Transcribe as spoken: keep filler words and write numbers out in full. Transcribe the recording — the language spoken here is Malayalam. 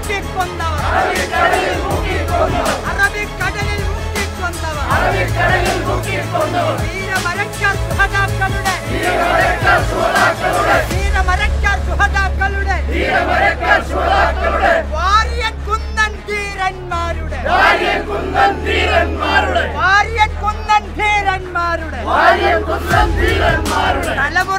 മുക്കിക്കൊന്നവർ അറബിക്കടലിൽ മുക്കിക്കൊന്നവർ വീരമരക്കാർ സുഹദാക്കളുടെ വീരമരക്കാർ സുഹദാക്കളുടെ വാര്യൻ കുന്നൻ ധീരന്മാരുടെ വാര്യൻ കുന്നൻ ധീരന്മാരുടെ വാര്യൻ കുന്നൻ ധീരന്മാരുടെ വാര്യൻ കുന്നൻ ധീരന്മാരുടെ തലമുറ